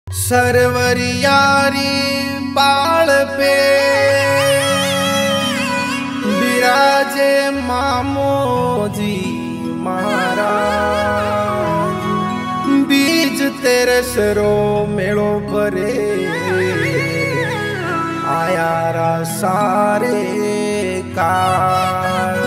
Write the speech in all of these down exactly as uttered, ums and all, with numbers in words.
सरवरियारी बाल पे बिराजे मामोजी महाराज। बीज तेरे सरो मेड़ो भरे आया रा सारे काज।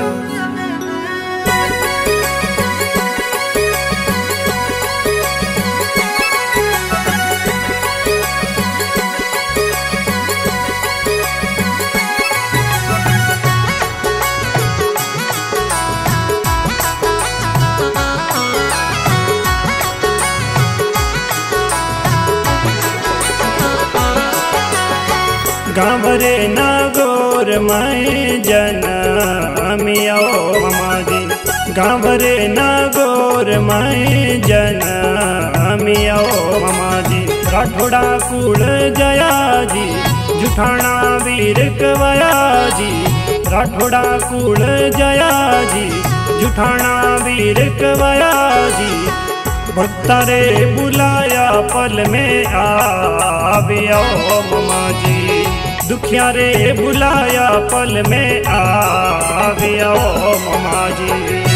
गाँवरे नागोर मैं जनमियो ममाजी। गाँवरे नागोर मैं जनमियो ममाजी। राठोड़ा कुल जयाजी जुठाना वीर कवयाजी। राठोड़ा कुल जयाजी जुठाना वीर कवयाजी। भक्तारे बुलाया पल में आवियो ममाजी। दुखिया रे बुलाया पल में आवियो ममाजी।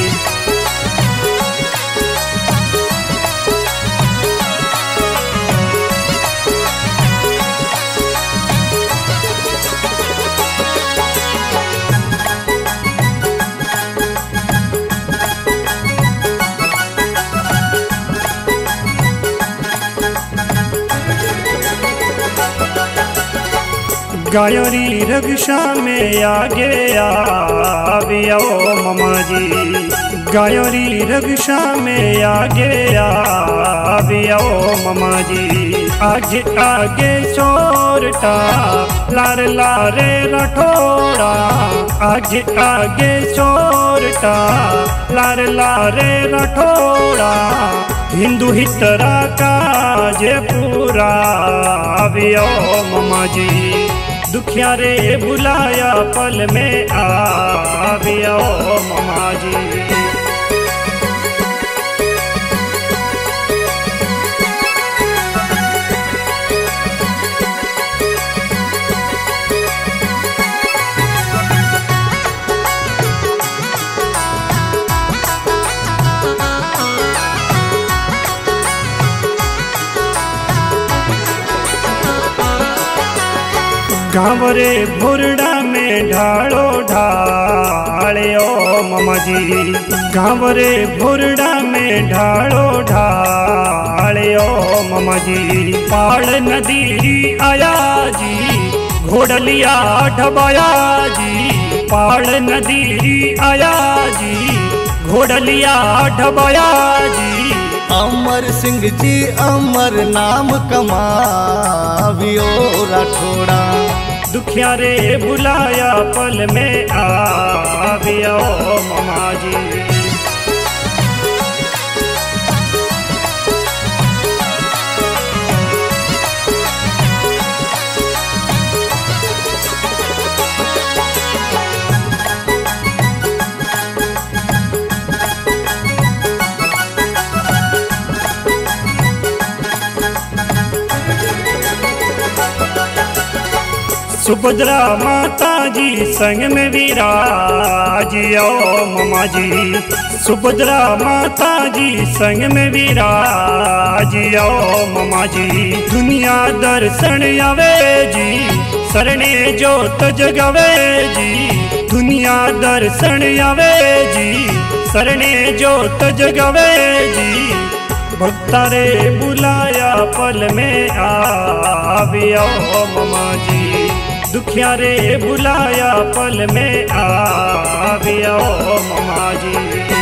गायोरी रक्षा में आगे आवियो ममाजी। गायोरी रक्षा में आगे आवियो ममाजी। आगे आगे चोरटा लार लारे राठोड़ा। आगे आगे चोरटा लार लारे राठोड़ा। हिंदू हितरा काजे पूरा आवियो ममाजी। दुखिया रे बुलाया पल में आवियो ममाजी। गाँवरे भुरड़ा में ढालो ढालियो ममाजी। गाँवरे भुरड़ा में ढालो ढालियो ममाजी। पाड़ नदी आया जी घोड़लिया ढबाया जी। पाड़ नदी आया जी घोड़लिया ढबाया जी। अमर सिंह जी अमर नाम कमावियो राठोड़ा। दुखिया रे बुलाया पल में आवियो ममाजी। सुभद्रा माता जी संग में विराजियो ममाजी। सुभद्रा माता जी संग में विराजियो ममाजी। दुनिया दर्शन आवे जी सरणे जोत जगवे जी। दुनिया दर्शन आवे जी सरणे जोत जगवे जी। भक्तारे बुलाया पल में आवियो ममाजी। दुखिया रे बुलाया पल में आवियो ममाजी।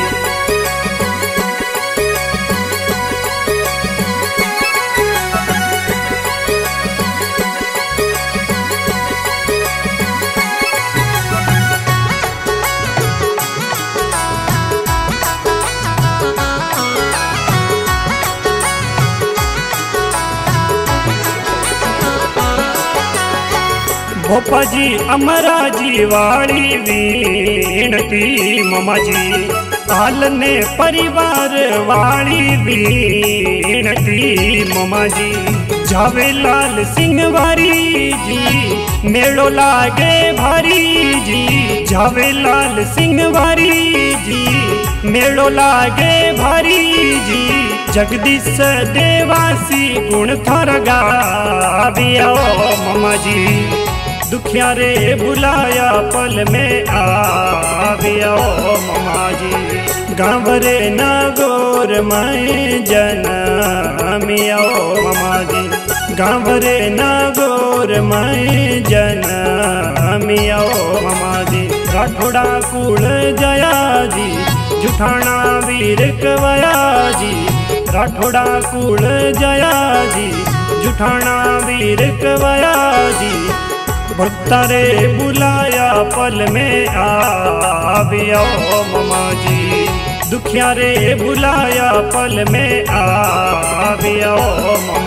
भोपाजी अमराजी वाली वीणती ममाजी। पालने परिवार वाली वीणती ममाजी। जावे लाल सिंह वारी जी मेड़ो लागे भारी जी। जावे लाल सिंह वारी जी मेड़ो लागे भारी जी। जगदीश देवासी गुण थर गाविया ममा जी। दुखिया रे बुलाया पल में आविया ममा जी। गाँव रे नागौर में जनमिया ममा जी। गाँव रे नागौर में जनमिया ममा जी। राठौड़ा कुल जया जी जुठाना वीर कवया जी। राठौड़ा कुल जया जी जुठाना वीर कवया जी। भक्ता रे बुलाया पल में आविया ममा जी। दुखिया रे बुलाया पल में आविया ममा